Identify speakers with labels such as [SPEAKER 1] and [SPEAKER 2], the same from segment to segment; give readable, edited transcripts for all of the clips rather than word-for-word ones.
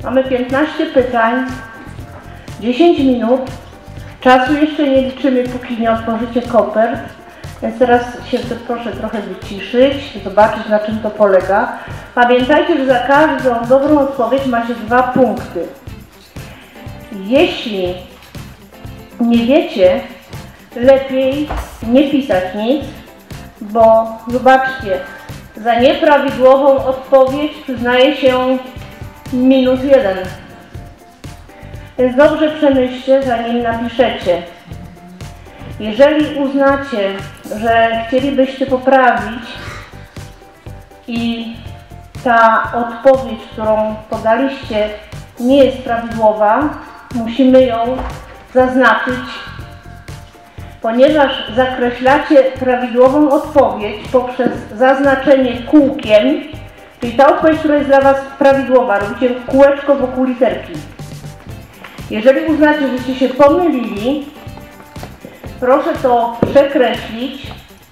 [SPEAKER 1] Mamy 15 pytań, 10 minut. Czasu jeszcze nie liczymy, póki nie otworzycie kopert. Więc teraz się proszę trochę wyciszyć, zobaczyć, na czym to polega. Pamiętajcie, że za każdą dobrą odpowiedź macie 2 punkty. Jeśli nie wiecie, lepiej nie pisać nic, bo zobaczcie, za nieprawidłową odpowiedź przyznaje się -1. Więc dobrze przemyślcie, zanim napiszecie. Jeżeli uznacie, że chcielibyście poprawić i ta odpowiedź, którą podaliście, nie jest prawidłowa, musimy ją zaznaczyć, ponieważ zakreślacie prawidłową odpowiedź poprzez zaznaczenie kółkiem, czyli ta odpowiedź, która jest dla Was prawidłowa, robicie kółeczko wokół literki. Jeżeli uznacie, żeście się pomylili, proszę to przekreślić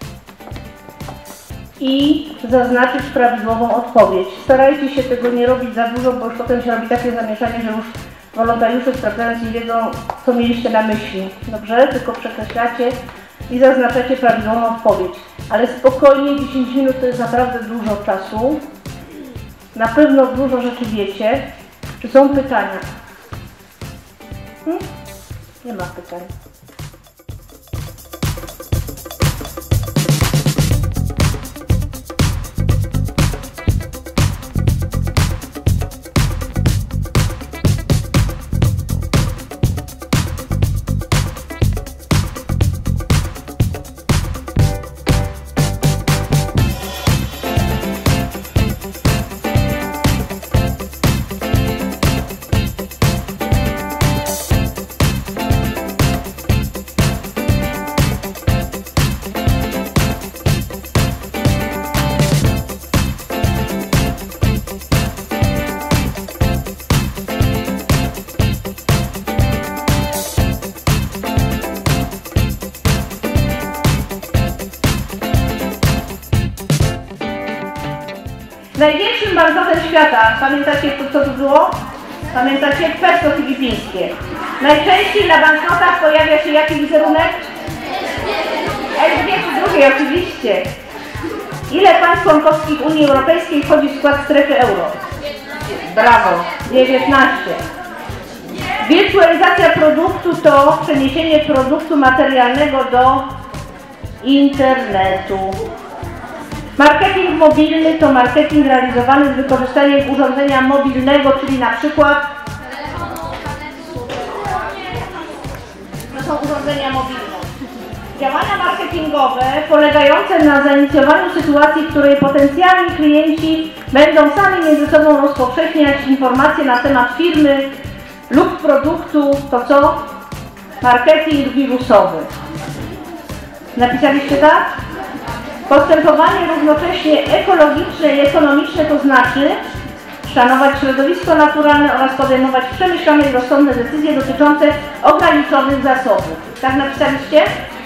[SPEAKER 1] i zaznaczyć prawidłową odpowiedź. Starajcie się tego nie robić za dużo, bo już potem się robi takie zamieszanie, że już wolontariusze sprawdzając nie wiedzą, co mieliście na myśli. Dobrze? Tylko przekreślacie i zaznaczacie prawidłową odpowiedź. Ale spokojnie, 10 minut to jest naprawdę dużo czasu. Na pewno dużo rzeczy wiecie. Czy są pytania? Nie ma pytań. Największym banknotem świata, pamiętacie, co to było? Pamiętacie? Peso filipińskie. Najczęściej na banknotach pojawia się jaki wizerunek? Elżbiety II oczywiście. Ile państw członkowskich Unii Europejskiej wchodzi w skład strefy euro? Brawo, 19. Wirtualizacja produktu to przeniesienie produktu materialnego do internetu. Marketing mobilny to marketing realizowany z wykorzystaniem urządzenia mobilnego, czyli na przykład to są urządzenia mobilne. Działania marketingowe polegające na zainicjowaniu sytuacji, w której potencjalni klienci będą sami między sobą rozpowszechniać informacje na temat firmy lub produktu, to co? Marketing wirusowy. Napisaliście tak? Postępowanie równocześnie ekologiczne i ekonomiczne to znaczy szanować środowisko naturalne oraz podejmować przemyślane i rozsądne decyzje dotyczące ograniczonych zasobów. Tak napisaliście?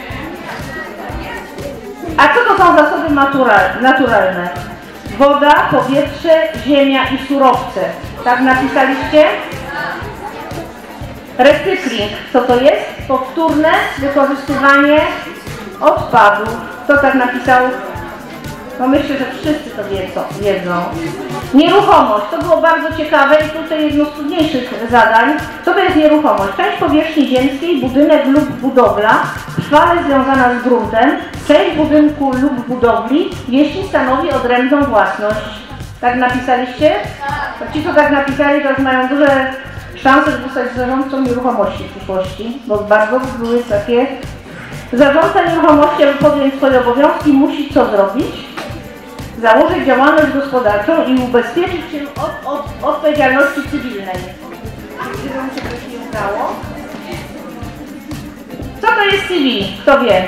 [SPEAKER 1] A co to są zasoby naturalne? Woda, powietrze, ziemia i surowce. Tak napisaliście? Recykling. Co to jest? Powtórne wykorzystywanie odpadów. Kto tak napisał? No myślę, że wszyscy to wiedzą. Nieruchomość. To było bardzo ciekawe i tutaj jedno z trudniejszych zadań. Co to jest nieruchomość? Część powierzchni ziemskiej, budynek lub budowla, trwale związana z gruntem, część budynku lub budowli, jeśli stanowi odrębną własność. Tak napisaliście? To ci, co tak napisali, teraz mają duże szanse, żeby zostać zarządcą nieruchomości w przyszłości, bo bardzo były takie. Zarządca nieruchomości, aby podjąć swoje obowiązki, musi co zrobić? Założyć działalność gospodarczą i ubezpieczyć się od odpowiedzialności cywilnej. Gdyby mu się coś nie udało. Co to jest CV? Kto wie?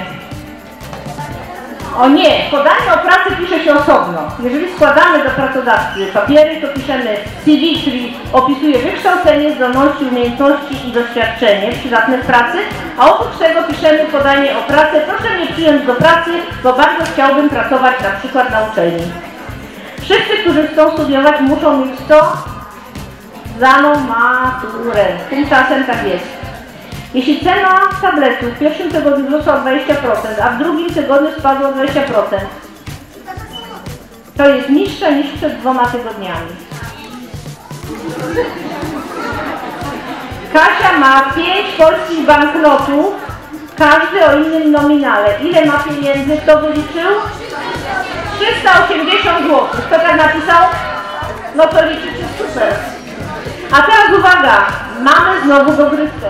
[SPEAKER 1] O nie, podanie o pracę pisze się osobno. Jeżeli składamy do pracodawcy papiery, to piszemy CV, czyli opisuje wykształcenie, zdolności, umiejętności i doświadczenie przydatne w pracy, a oprócz tego piszemy podanie o pracę. Proszę mnie przyjąć do pracy, bo bardzo chciałbym pracować na przykład na uczelni. Wszyscy, którzy chcą studiować, muszą mieć to zdaną maturę. Tymczasem tak jest. Jeśli cena tabletu w pierwszym tygodniu wzrosła o 20%, a w drugim tygodniu spadła o 20%, to jest niższa niż przed 2 tygodniami. Kasia ma 5 polskich banknotów, każdy o innym nominale. Ile ma pieniędzy? Kto wyliczył? 380 zł. Kto tak napisał? No to liczycie super. A teraz uwaga, mamy znowu dogrywkę.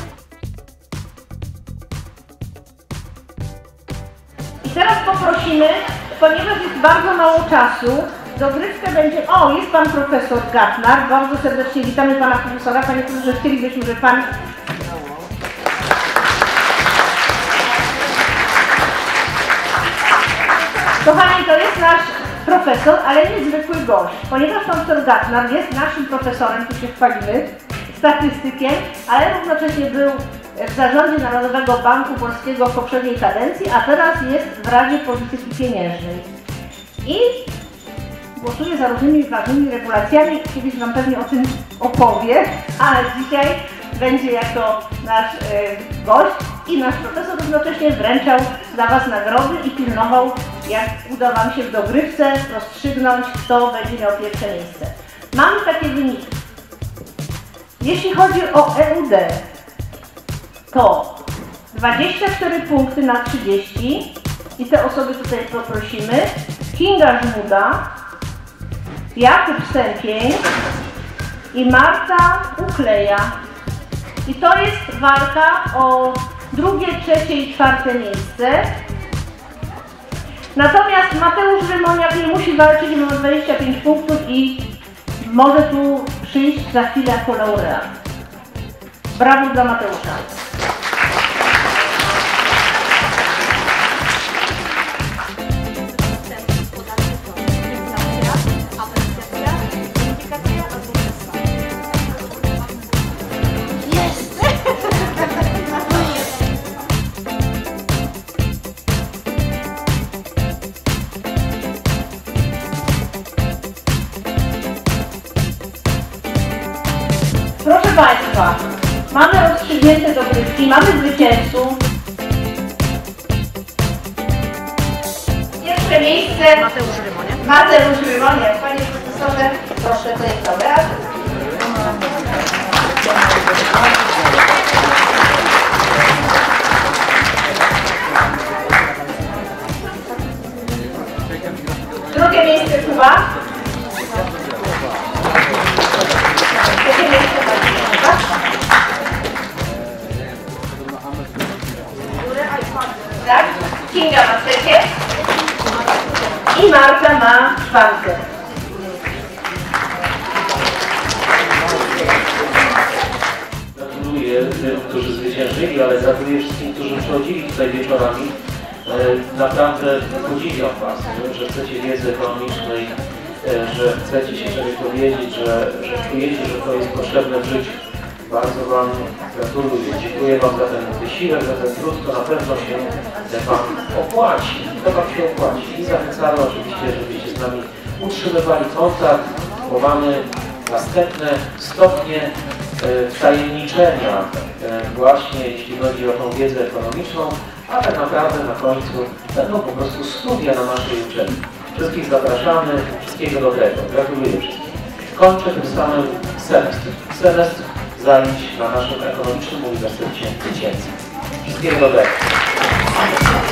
[SPEAKER 1] I teraz poprosimy, ponieważ jest bardzo mało czasu, dogrywkę będzie... O, jest pan profesor Gatnar. Bardzo serdecznie witamy pana profesora. Panie profesorze, chcielibyśmy, żeby pan... Kochani, to jest nasz profesor, ale niezwykły gość. Ponieważ pan profesor Gatnar jest naszym profesorem, tu się chwalimy, statystykiem, ale równocześnie był w zarządzie Narodowego Banku Polskiego w poprzedniej kadencji, a teraz jest w Radzie Polityki Pieniężnej. I głosuje za różnymi ważnymi regulacjami, kiedyś wam pewnie o tym opowie, ale dzisiaj będzie jako nasz gość i nasz profesor równocześnie wręczał dla was nagrody i pilnował, jak uda wam się w dogrywce rozstrzygnąć, kto będzie miał pierwsze miejsce. Mamy takie wyniki. Jeśli chodzi o EUD, to 24 punkty na 30 i te osoby tutaj poprosimy. Kinga Żmuda, Jakub Stępień i Marta Ukleja. I to jest walka o drugie, trzecie i czwarte miejsce. Natomiast Mateusz Rymoniak nie musi walczyć, ma 25 punktów i może tu przyjść za chwilę jako laureat. Brawo dla Mateusza. Proszę Państwa, mamy rozstrzygnięte dogrywki, mamy zwycięzców. Pierwsze miejsce Mateusz Rymoniak. Mateusz Rymoniak. Panie profesorze, proszę, to jest laureat. Drugie miejsce Kuba. Trzecie miejsce Kuba. Tak? Kinga ma trzecie. I Marta ma czwarte.
[SPEAKER 2] Gratuluję tym, którzy zwyciężyli, ale gratuluję wszystkim, którzy przychodzili tutaj wieczorami. Naprawdę podziwiam Was, że chcecie wiedzy ekonomicznej, że chcecie się czegoś dowiedzieć, że czujecie, że to jest potrzebne w życiu. Bardzo Wam gratuluję. Dziękuję Wam za ten wysiłek, za ten trud, to na pewno się Wam opłaci. To Wam się opłaci. I zachęcamy oczywiście, żebyście z nami utrzymywali kontakt, bo mamy następne stopnie wtajemniczenia właśnie jeśli chodzi o tą wiedzę ekonomiczną, a tak naprawdę na końcu będą po prostu studia na naszej uczelni. Wszystkich zapraszamy, wszystkiego dobrego. Gratuluję wszystkim. Kończę tym samym semestr zajęć na naszym Ekonomicznym Uniwersytecie Dziecięcym. Wszystkiego dobrego.